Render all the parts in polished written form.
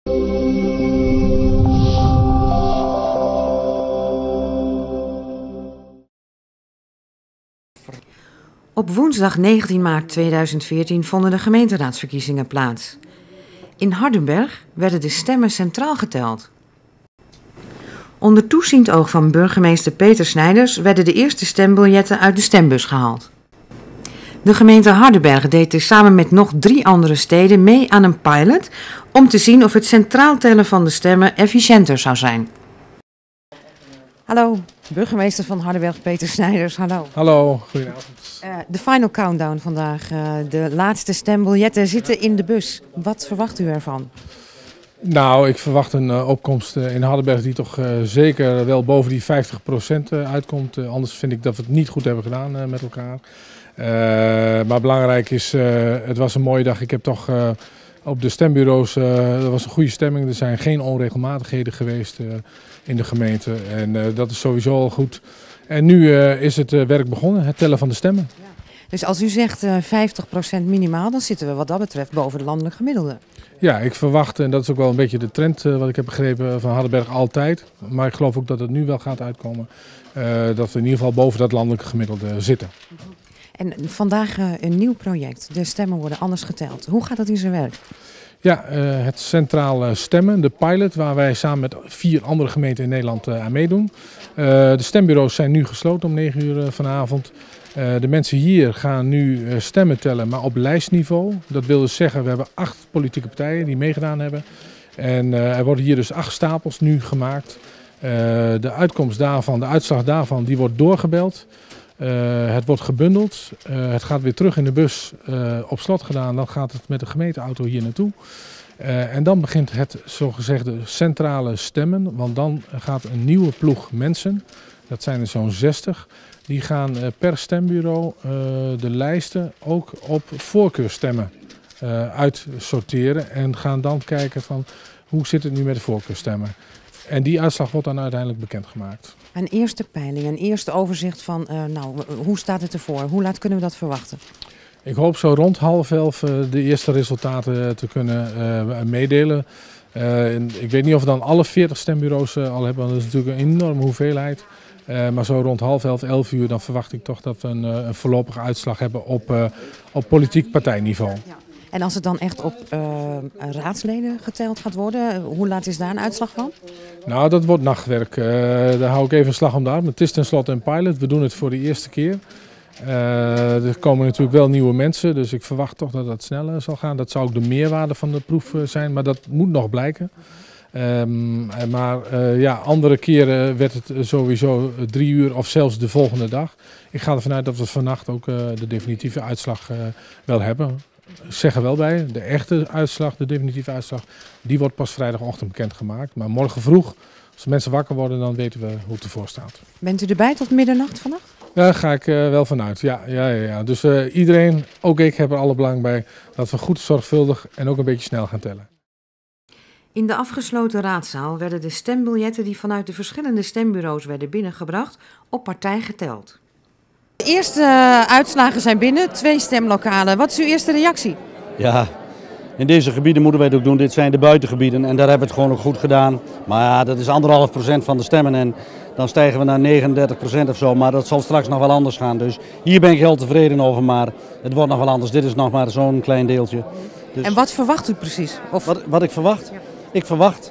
Op woensdag 19 maart 2014 vonden de gemeenteraadsverkiezingen plaats. In Hardenberg werden de stemmen centraal geteld. Onder toeziend oog van burgemeester Peter Snijders werden de eerste stembiljetten uit de stembus gehaald. De gemeente Hardenberg deed samen met nog 3 andere steden mee aan een pilot om te zien of het centraal tellen van de stemmen efficiënter zou zijn. Hallo, burgemeester van Hardenberg Peter Snijders, hallo. Hallo, goedenavond. De final countdown vandaag. De laatste stembiljetten zitten in de bus. Wat verwacht u ervan? Nou, ik verwacht een opkomst in Hardenberg die toch zeker wel boven die 50% uitkomt. Anders vind ik dat we het niet goed hebben gedaan met elkaar. Maar belangrijk is, het was een mooie dag. Ik heb toch op de stembureaus, er was een goede stemming. Er zijn geen onregelmatigheden geweest in de gemeente. En dat is sowieso al goed. En nu is het werk begonnen, het tellen van de stemmen. Ja. Dus als u zegt 50% minimaal, dan zitten we wat dat betreft boven de landelijk gemiddelde. Ja, ik verwacht, en dat is ook wel een beetje de trend wat ik heb begrepen van Hardenberg altijd. Maar ik geloof ook dat het nu wel gaat uitkomen. Dat we in ieder geval boven dat landelijke gemiddelde zitten. En vandaag een nieuw project. De stemmen worden anders geteld. Hoe gaat dat in zijn werk? Ja, het centrale stemmen, de pilot, waar wij samen met 4 andere gemeenten in Nederland aan meedoen. De stembureaus zijn nu gesloten om 9 uur vanavond. De mensen hier gaan nu stemmen tellen, maar op lijstniveau. Dat wil dus zeggen, we hebben 8 politieke partijen die meegedaan hebben. En er worden hier dus 8 stapels nu gemaakt. De uitkomst daarvan, de uitslag daarvan, die wordt doorgebeld. Het wordt gebundeld, het gaat weer terug in de bus op slot gedaan, dan gaat het met de gemeenteauto hier naartoe. En dan begint het zogezegde centrale stemmen, want dan gaat een nieuwe ploeg mensen, dat zijn er zo'n 60, die gaan per stembureau de lijsten ook op voorkeurstemmen uitsorteren en gaan dan kijken van hoe zit het nu met de voorkeurstemmen. En die uitslag wordt dan uiteindelijk bekendgemaakt. Een eerste peiling, een eerste overzicht van hoe staat het ervoor? Hoe laat kunnen we dat verwachten? Ik hoop zo rond 10:30 de eerste resultaten te kunnen meedelen. Ik weet niet of we dan alle 40 stembureaus al hebben, want dat is natuurlijk een enorme hoeveelheid. Maar zo rond 10:30, 11 uur, dan verwacht ik toch dat we een voorlopige uitslag hebben op politiek partijniveau. Ja. En als het dan echt op raadsleden geteld gaat worden, hoe laat is daar een uitslag van? Nou, dat wordt nachtwerk. Daar hou ik even een slag om de arm. Het is tenslotte een pilot. We doen het voor de eerste keer. Er komen natuurlijk wel nieuwe mensen, dus ik verwacht toch dat het sneller zal gaan. Dat zou ook de meerwaarde van de proef zijn, maar dat moet nog blijken. Andere keren werd het sowieso 3 uur of zelfs de volgende dag. Ik ga ervan uit dat we vannacht ook de definitieve uitslag wel hebben. Ik zeg er wel bij, de echte uitslag, de definitieve uitslag, die wordt pas vrijdagochtend bekendgemaakt. Maar morgen vroeg, als mensen wakker worden, dan weten we hoe het ervoor staat. Bent u erbij tot middernacht vannacht? Ja, daar ga ik wel vanuit. Ja. Dus iedereen, ook ik, heb er alle belang bij dat we goed, zorgvuldig en ook een beetje snel gaan tellen. In de afgesloten raadzaal werden de stembiljetten die vanuit de verschillende stembureaus werden binnengebracht op partij geteld. De eerste uitslagen zijn binnen, 2 stemlokalen. Wat is uw eerste reactie? Ja, in deze gebieden moeten wij het ook doen. Dit zijn de buitengebieden en daar hebben we het gewoon ook goed gedaan. Maar ja, dat is 1,5% van de stemmen en dan stijgen we naar 39% of zo. Maar dat zal straks nog wel anders gaan. Dus hier ben ik heel tevreden over, maar het wordt nog wel anders. Dit is nog maar zo'n klein deeltje. Dus en wat verwacht u precies? Of... Wat ik verwacht? Ja. Ik verwacht,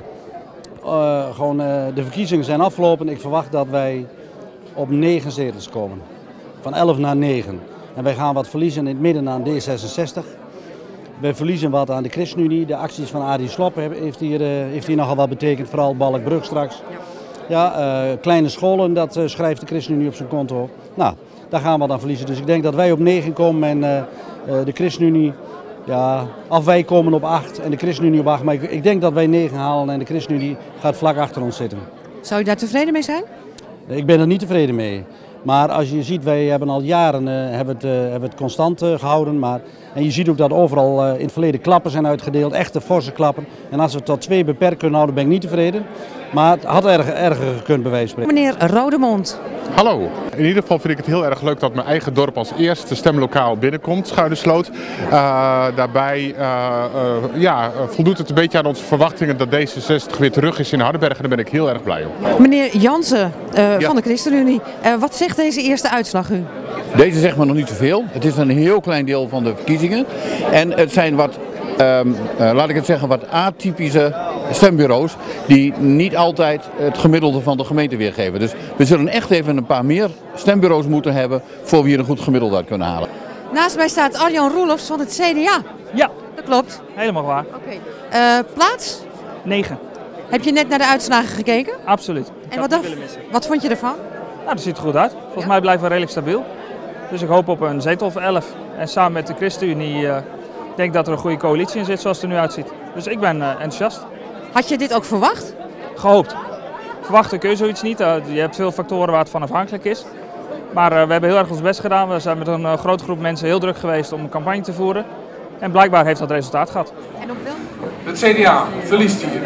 de verkiezingen zijn afgelopen. Ik verwacht dat wij op 9 zetels komen. Van 11 naar 9. En wij gaan wat verliezen in het midden aan D66. Wij verliezen wat aan de ChristenUnie. De acties van Arie Slob heeft hier nogal wat betekend. Vooral Balkbrug straks. Ja, kleine scholen, dat schrijft de ChristenUnie op zijn konto. Nou, daar gaan we dan verliezen. Dus ik denk dat wij op 9 komen en de ChristenUnie... Ja, of wij komen op 8 en de ChristenUnie op 8. Maar ik denk dat wij 9 halen en de ChristenUnie gaat vlak achter ons zitten. Zou u daar tevreden mee zijn? Ik ben er niet tevreden mee. Maar als je ziet, wij hebben al jaren hebben het constant gehouden. En je ziet ook dat overal in het verleden klappen zijn uitgedeeld, echte forse klappen. En als we het tot 2 beperkt kunnen houden, ben ik niet tevreden. Maar het had erger gekund bij wijze van spreken. Meneer Rodemond. Hallo. In ieder geval vind ik het heel erg leuk dat mijn eigen dorp als eerste stemlokaal binnenkomt, Schuinersloot. Daarbij voldoet het een beetje aan onze verwachtingen dat D66 weer terug is in Hardenberg en daar ben ik heel erg blij om. Meneer Jansen van de ChristenUnie, wat zegt deze eerste uitslag u? Deze zegt maar nog niet zoveel. Het is een heel klein deel van de verkiezingen. En het zijn wat, laat ik het zeggen, wat atypische stembureaus die niet altijd het gemiddelde van de gemeente weergeven. Dus we zullen echt even een paar meer stembureaus moeten hebben voor we hier een goed gemiddelde uit kunnen halen. Naast mij staat Arjan Roelofs van het CDA. Ja, Dat klopt. helemaal waar. Oké. Plaats? 9. Heb je net naar de uitslagen gekeken? Absoluut. En wat vond je ervan? Nou, dat ziet er goed uit. Volgens mij blijven we redelijk stabiel. Dus ik hoop op een zetel of 11. En samen met de ChristenUnie denk ik dat er een goede coalitie in zit zoals het er nu uitziet. Dus ik ben enthousiast. Had je dit ook verwacht? Gehoopt. Verwachten kun je zoiets niet. Je hebt veel factoren waar het van afhankelijk is. Maar we hebben heel erg ons best gedaan. We zijn met een grote groep mensen heel druk geweest om een campagne te voeren. En blijkbaar heeft dat resultaat gehad. En op wel? Het CDA verliest hier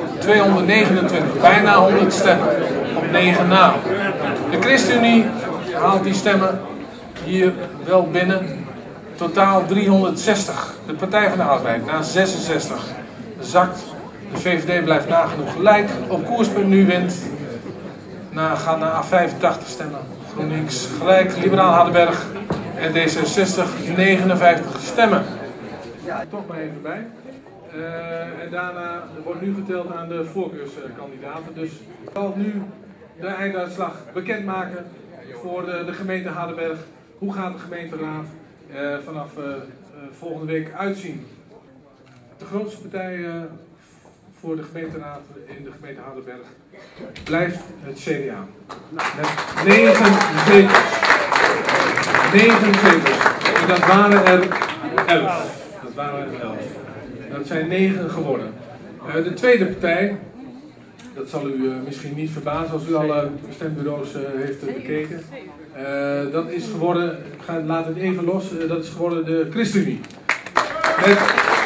229, bijna 100 stemmen op 9 na. De ChristenUnie haalt die stemmen hier wel binnen. Totaal 360. De Partij van de Arbeid na 66 zakt. De VVD blijft nagenoeg gelijk. Op Koerspunt nu wint. Gaat naar 85 stemmen. GroenLinks gelijk. Liberaal Hardenberg en D66 59 stemmen. Toch maar even bij. En daarna wordt nu geteld aan de voorkeurskandidaten. Dus ik zal nu de einduitslag bekendmaken voor de gemeente Hardenberg. Hoe gaat de gemeenteraad vanaf volgende week uitzien? De grootste partij voor de gemeenteraad in de gemeente Hardenberg blijft het CDA. Met 9 zetels. 9 zetels. En dat waren er 11. Dat zijn 9 geworden. De tweede partij, dat zal u misschien niet verbazen als u alle stembureaus heeft bekeken. Dat is geworden, laat het even los, dat is geworden de ChristenUnie. Met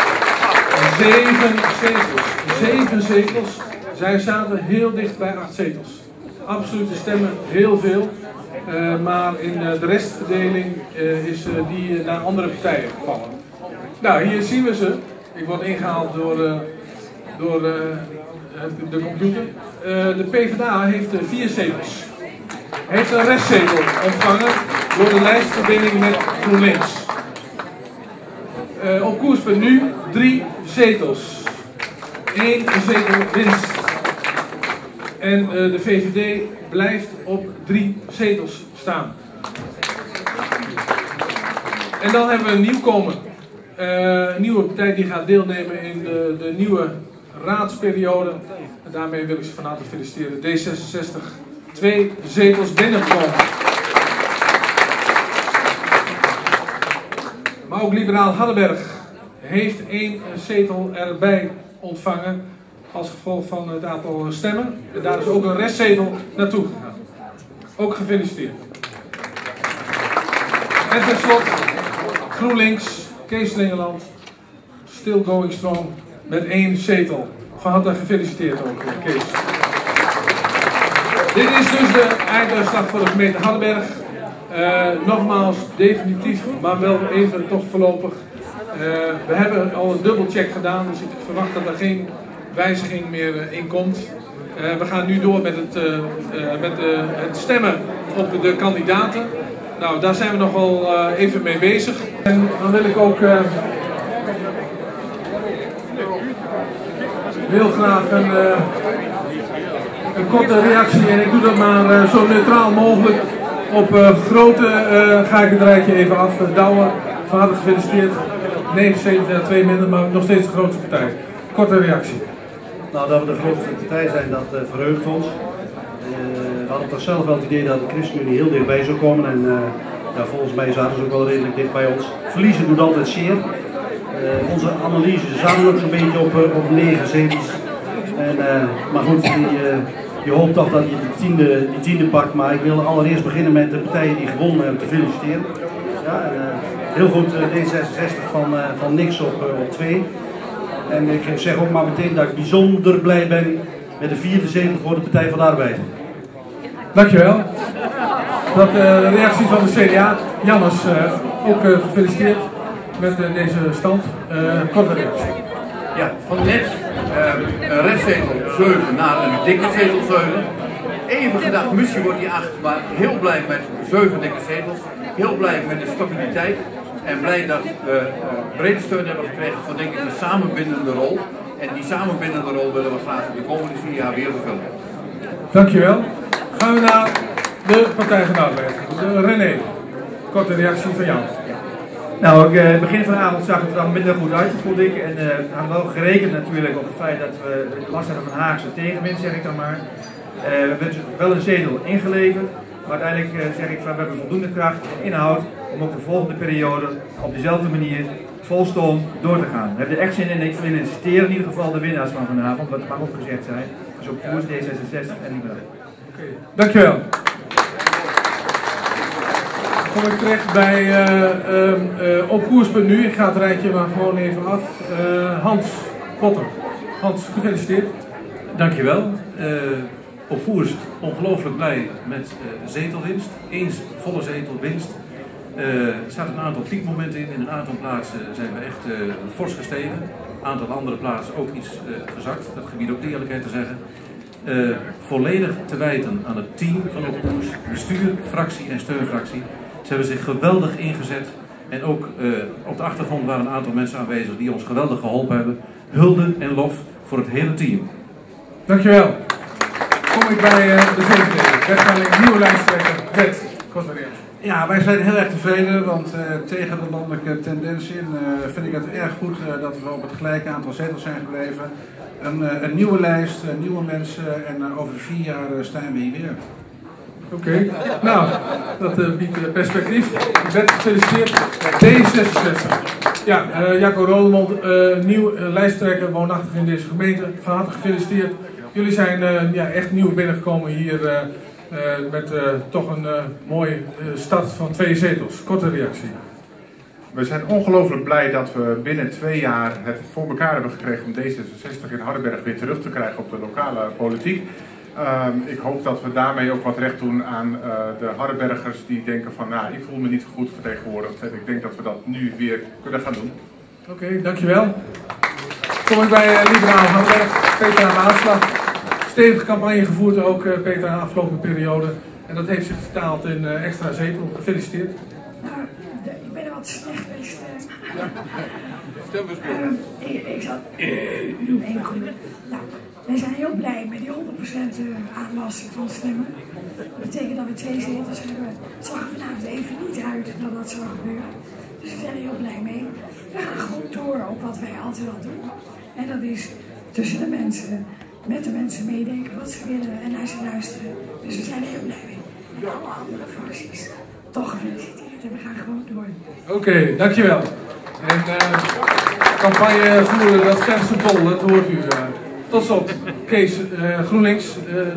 7 zetels. 7 zetels. Zij zaten heel dicht bij 8 zetels. Absolute stemmen heel veel. Maar in de restverdeling is die naar andere partijen gevallen. Nou, hier zien we ze. Ik word ingehaald door de computer. De PvdA heeft 4 zetels. Heeft een restzetel ontvangen door de lijstverbinding met GroenLinks. Op Koerspunt nu 3 zetels. 1 zetel winst. En de VVD blijft op 3 zetels staan. En dan hebben we een nieuwkomer. Een nieuwe partij die gaat deelnemen in de nieuwe raadsperiode. En daarmee wil ik ze van harte feliciteren. D66, 2 zetels binnengekomen. Maar ook Liberaal Hardenberg heeft 1 zetel erbij ontvangen als gevolg van het aantal stemmen. En daar is ook een restzetel naartoe gegaan. Ook gefeliciteerd. En tenslotte GroenLinks, Kees Slingeland, still going strong met 1 zetel. Van harte gefeliciteerd ook, Kees. Dit is dus de einduitslag voor de gemeente Hardenberg. Nogmaals, definitief, maar wel even toch voorlopig. We hebben al een dubbelcheck gedaan, dus ik verwacht dat er geen wijziging meer in komt. We gaan nu door met het stemmen op de kandidaten. Nou, daar zijn we nog wel even mee bezig. En dan wil ik ook heel graag een korte reactie, en ik doe dat maar zo neutraal mogelijk. Op grote ga ik het rijtje even afdouwen. Van harte gefeliciteerd. 9 zetels, ja, 2 minder, maar nog steeds de grootste partij. Korte reactie. Nou, dat we de grootste partij zijn, dat verheugt ons. We hadden toch zelf wel het idee dat de ChristenUnie heel dichtbij zou komen. En volgens mij zaten ze ook wel redelijk dicht bij ons. Verliezen doet altijd zeer. Onze analyse zaten ook zo'n beetje op 9 zetels. Maar goed, je hoopt toch dat je die tiende pakt. Maar ik wil allereerst beginnen met de partijen die gewonnen hebben te feliciteren. Ja, heel goed, D66 van niks op 2. En ik zeg ook maar meteen dat ik bijzonder blij ben met de 4e zetel voor de Partij van de Arbeid. Dankjewel. dat de reactie van de CDA. Jannes, ook gefeliciteerd met deze stand. Korte reactie. Ja, van net een restzetel 7 naar een dikke zetel 7. Even gedacht, misschien wordt die 8, maar heel blij met 7 dikke zetels. Heel blij met de stabiliteit. En blij dat we brede steun hebben gekregen voor denk ik een samenbindende rol. En die samenbindende rol willen we graag de komende 4 jaar weer vervullen. Dankjewel. Gaan we naar de Partij van de Arbeid. René, korte reactie van jou. Nou, het begin van de avond zag het er dan minder goed uit, vond ik. En we hadden wel gerekend natuurlijk op het feit dat we last hebben van Haagse tegenwind, zeg ik dan maar. We hebben wel een zetel ingeleverd, maar uiteindelijk zeg ik van we hebben voldoende kracht en inhoud om ook de volgende periode op dezelfde manier vol stoom door te gaan. We hebben er echt zin in en ik feliciteer in ieder geval de winnaars van vanavond, dat mag ook gezegd zijn. Dus op koers D66 en Liberaal. Dankjewel. Dan kom ik terecht bij op koers.nu. Ik ga het rijtje maar gewoon even af. Hans Potter. Hans, gefeliciteerd. Dankjewel. Op koers ongelooflijk blij met zetelwinst. Eens volle zetelwinst. Er staat een aantal piekmomenten in. In een aantal plaatsen zijn we echt fors gestegen. Een aantal andere plaatsen ook iets gezakt. Dat gebied ook de eerlijkheid te zeggen. Volledig te wijten aan het team van Op Koers. Bestuur, fractie en steunfractie. Ze hebben zich geweldig ingezet. En ook op de achtergrond waren een aantal mensen aanwezig die ons geweldig geholpen hebben. Hulde en lof voor het hele team. Dankjewel. Kom ik bij de VVD. Wetgeving, nieuwe lijsttrekker. Wet. Korte reactie. Ja, wij zijn heel erg tevreden, want tegen de landelijke tendens in vind ik het erg goed dat we op het gelijke aantal zetels zijn gebleven. Een nieuwe lijst, nieuwe mensen en over 4 jaar staan we hier weer. Oké, nou, dat biedt perspectief. Ik ben gefeliciteerd. D66. Ja, Jacco Rodemond, nieuw lijsttrekker, woonachtig in deze gemeente. Van harte gefeliciteerd. Jullie zijn echt nieuw binnengekomen hier met toch een mooie start van 2 zetels. Korte reactie. We zijn ongelooflijk blij dat we binnen 2 jaar het voor elkaar hebben gekregen om D66 in Hardenberg weer terug te krijgen op de lokale politiek. Ik hoop dat we daarmee ook wat recht doen aan de Hardenbergers die denken van nou, ik voel me niet goed vertegenwoordigd. En ik denk dat we dat nu weer kunnen gaan doen. Oké, dankjewel. Kom ik bij Liberaal Hardenberg, Peter aan de aanslag. Stevige campagne gevoerd ook Peter de afgelopen periode. En dat heeft zich vertaald in extra zetel. Gefeliciteerd. Nou, ik ben er wat slecht geweest. Ik zat even goed. Nou, wij zijn heel blij met die 100% aanwas van stemmen. Dat betekent dat we 2 zetels hebben. Het zag er vanavond even niet uit dat dat zou gebeuren. Dus we zijn er heel blij mee. We gaan gewoon door op wat wij altijd al doen. En dat is tussen de mensen, met de mensen meedenken wat ze willen en naar ze luisteren. Dus we zijn er heel blij mee. En alle andere fracties, toch gefeliciteerd en we gaan gewoon door. Oké, dankjewel. En campagne voeren, dat verse bol, dat hoort u. Tot slot, Kees, GroenLinks,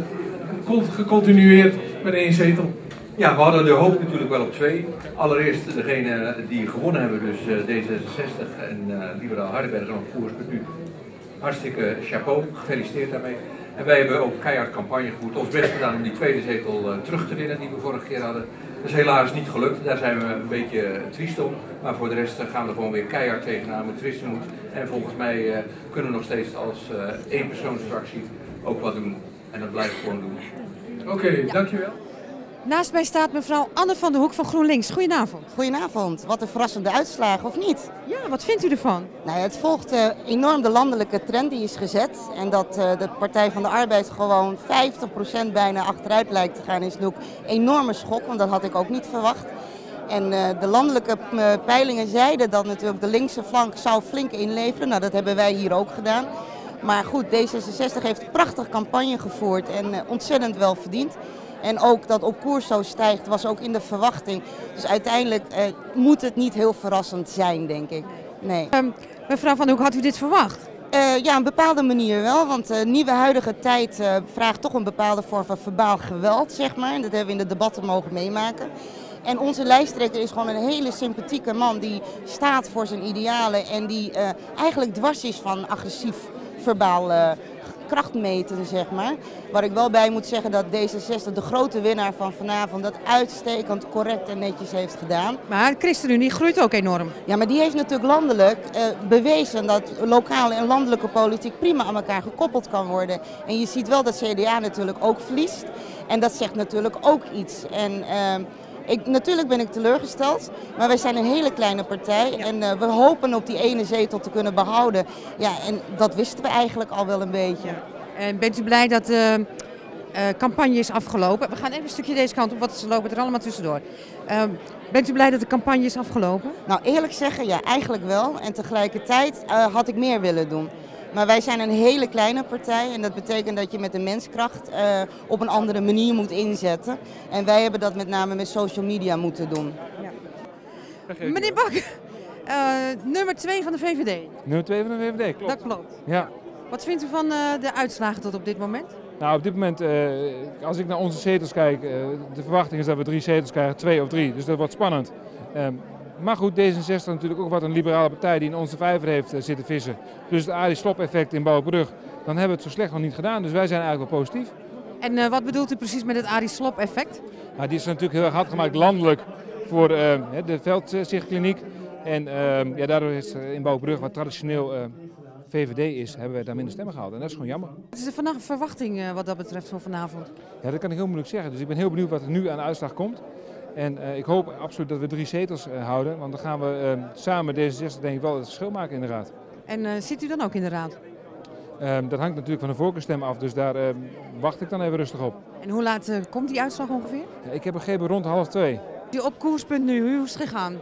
gecontinueerd met 1 zetel. Ja, we hadden de hoop natuurlijk wel op 2. Allereerst degene die gewonnen hebben, dus D66 en Liberaal Hardenberg en Op Koers.nu. Hartstikke chapeau, gefeliciteerd daarmee. En wij hebben ook keihard campagne gevoerd, ons best gedaan om die 2e zetel terug te winnen die we vorige keer hadden. Dat is helaas niet gelukt, daar zijn we een beetje triest om. Maar voor de rest gaan we gewoon weer keihard tegenaan met frisse moed. En volgens mij kunnen we nog steeds als eenpersoonsfractie ook wat doen. En dat blijven we gewoon doen. Oké, dankjewel. Naast mij staat mevrouw Anne van der Hoek van GroenLinks. Goedenavond. Goedenavond. Wat een verrassende uitslagen, of niet? Ja, wat vindt u ervan? Nou ja, het volgt enorm de landelijke trend die is gezet. En dat de Partij van de Arbeid gewoon 50% bijna achteruit lijkt te gaan is natuurlijk een enorme schok. Want dat had ik ook niet verwacht. En de landelijke peilingen zeiden dat natuurlijk de linkse flank zou flink inleveren. Nou, dat hebben wij hier ook gedaan. Maar goed, D66 heeft prachtig campagne gevoerd en ontzettend wel verdiend. En ook dat Op Koers zo stijgt was ook in de verwachting. Dus uiteindelijk moet het niet heel verrassend zijn, denk ik. Nee. Mevrouw Van der Hoek, had u dit verwacht? Ja, een bepaalde manier wel. Want de nieuwe huidige tijd vraagt toch een bepaalde vorm van verbaal geweld, zeg maar. En dat hebben we in de debatten mogen meemaken. En onze lijsttrekker is gewoon een hele sympathieke man die staat voor zijn idealen. En die eigenlijk dwars is van agressief verbaal kracht meten, zeg maar. Waar ik wel bij moet zeggen dat D66, de grote winnaar van vanavond, dat uitstekend, correct en netjes heeft gedaan. Maar de ChristenUnie groeit ook enorm. Ja, maar die heeft natuurlijk landelijk bewezen dat lokale en landelijke politiek prima aan elkaar gekoppeld kan worden. En je ziet wel dat CDA natuurlijk ook verliest. En dat zegt natuurlijk ook iets. En natuurlijk ben ik teleurgesteld, maar wij zijn een hele kleine partij en we hopen op die ene zetel te kunnen behouden. Ja, en dat wisten we eigenlijk al wel een beetje. En bent u blij dat de campagne is afgelopen? We gaan even een stukje deze kant op, want ze lopen er allemaal tussendoor. Bent u blij dat de campagne is afgelopen? Nou, eerlijk zeggen, ja, eigenlijk wel. En tegelijkertijd had ik meer willen doen. Maar wij zijn een hele kleine partij en dat betekent dat je met de menskracht op een andere manier moet inzetten. En wij hebben dat met name met social media moeten doen. Ja. Meneer Bak, nummer 2 van de VVD. Nummer 2 van de VVD, klopt. Dat klopt. Ja. Wat vindt u van de uitslagen tot op dit moment? Nou, op dit moment, als ik naar onze zetels kijk, de verwachting is dat we 3 zetels krijgen, 2 of 3. Dus dat wordt spannend. Maar goed, D66 natuurlijk ook wat een liberale partij die in onze vijver heeft zitten vissen. Dus het Arie Slob effect in Bouwbrug, dan hebben we het zo slecht nog niet gedaan. Dus wij zijn eigenlijk wel positief. En wat bedoelt u precies met het Arie Slob effect? Nou, die is natuurlijk heel erg hard gemaakt landelijk voor de veldzichtkliniek. En ja, daardoor is in Bouwbrug, wat traditioneel VVD is, hebben wij daar minder stemmen gehaald. En dat is gewoon jammer. Wat is de verwachting wat dat betreft voor vanavond? Ja, dat kan ik heel moeilijk zeggen. Dus ik ben heel benieuwd wat er nu aan de uitslag komt. En ik hoop absoluut dat we 3 zetels houden, want dan gaan we samen met D66 denk ik wel het verschil maken in de raad. En zit u dan ook in de raad? Dat hangt natuurlijk van de voorkeurstem af, dus daar wacht ik dan even rustig op. En hoe laat komt die uitslag ongeveer? Ja, ik heb begrepen rond 1:30. Die op koerspunt nu, hoe is het gegaan?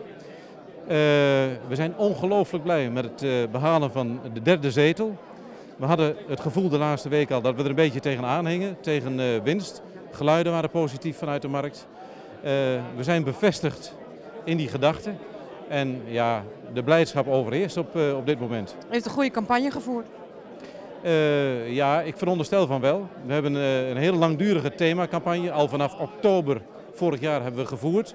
We zijn ongelooflijk blij met het behalen van de 3e zetel. We hadden het gevoel de laatste week al dat we er een beetje tegenaan hingen, tegen winst. Geluiden waren positief vanuit de markt. We zijn bevestigd in die gedachte en ja, de blijdschap overheerst op dit moment. Heeft een goede campagne gevoerd? Ja, ik veronderstel van wel. We hebben een hele langdurige themacampagne, al vanaf oktober vorig jaar hebben we gevoerd.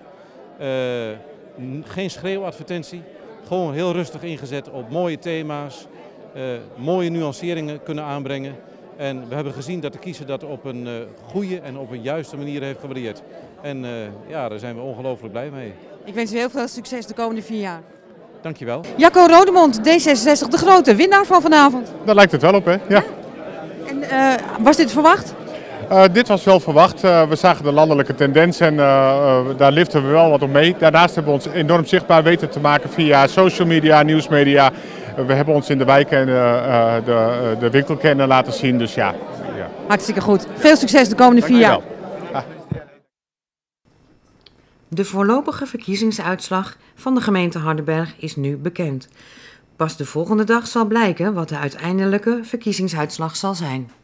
Geen schreeuwadvertentie, gewoon heel rustig ingezet op mooie thema's, mooie nuanceringen kunnen aanbrengen. En we hebben gezien dat de kiezer dat op een goede en op een juiste manier heeft gewaardeerd. En ja, daar zijn we ongelooflijk blij mee. Ik wens u heel veel succes de komende 4 jaar. Dankjewel. Jacco Rodemond, D66, de grote winnaar van vanavond. Daar lijkt het wel op, hè? Ja. En was dit verwacht? Dit was wel verwacht. We zagen de landelijke tendens en daar liften we wel wat op mee. Daarnaast hebben we ons enorm zichtbaar weten te maken via social media, nieuwsmedia. We hebben ons in de wijken en de winkelkernen laten zien, dus ja. Hartstikke goed. Veel succes de komende 4 jaar. De voorlopige verkiezingsuitslag van de gemeente Hardenberg is nu bekend. Pas de volgende dag zal blijken wat de uiteindelijke verkiezingsuitslag zal zijn.